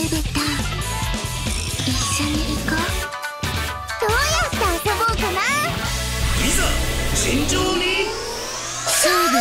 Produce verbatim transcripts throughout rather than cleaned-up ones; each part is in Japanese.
ベタ、一緒に行こう。どうやって遊ぼうかな。 いざ尋常に勝負。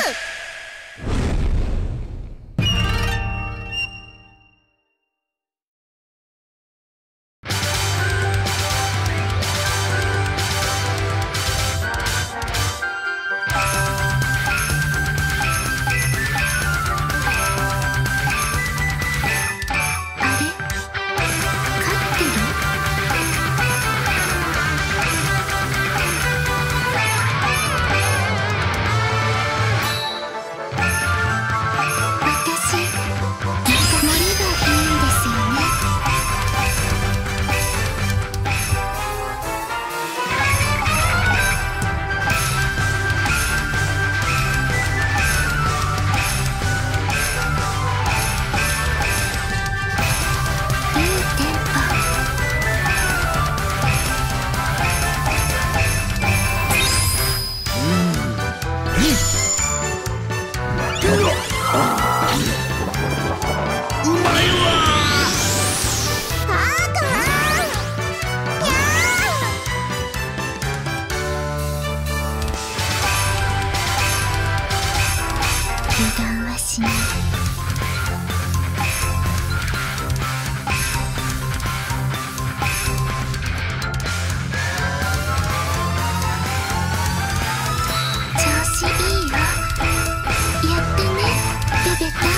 油断はしない。調子いいよ。やってね、ベベタ。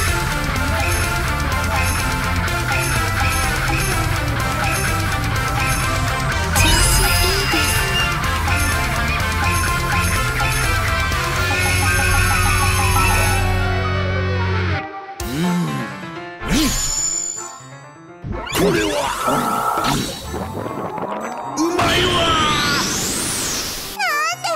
調子いいです。 これはうまいわ。 なんで？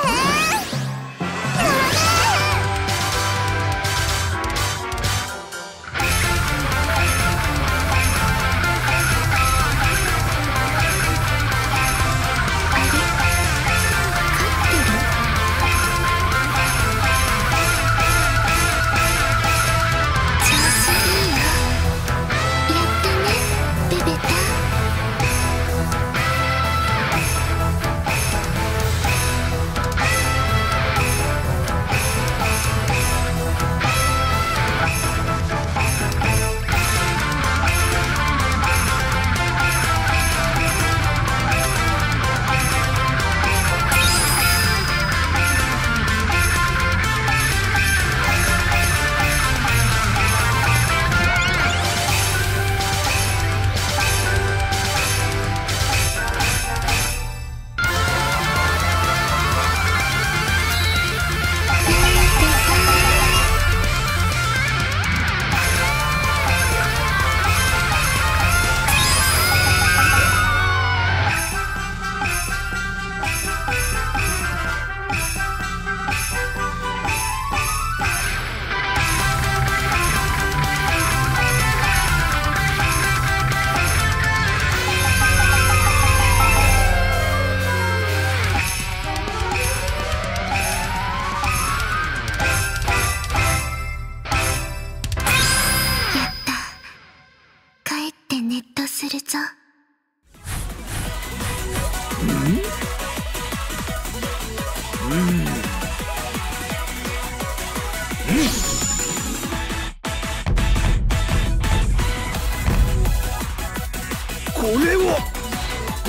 ネットするぞ。 うんうんうんこれはうん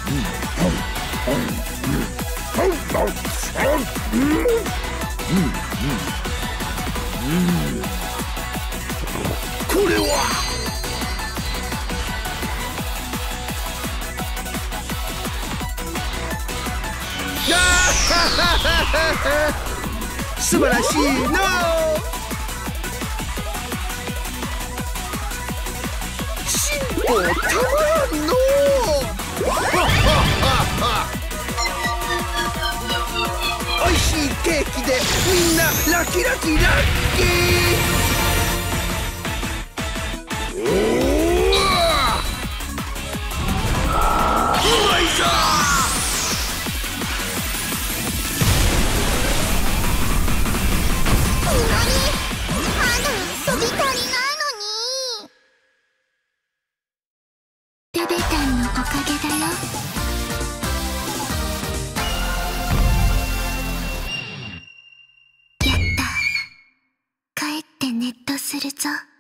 うんこれは素晴らしいな。進歩たまらんの。おいしいケーキでみんなラキラキラッキー。おお、うまいぞ。 ベタンのおかげだよ。やった。帰ってネットするぞ。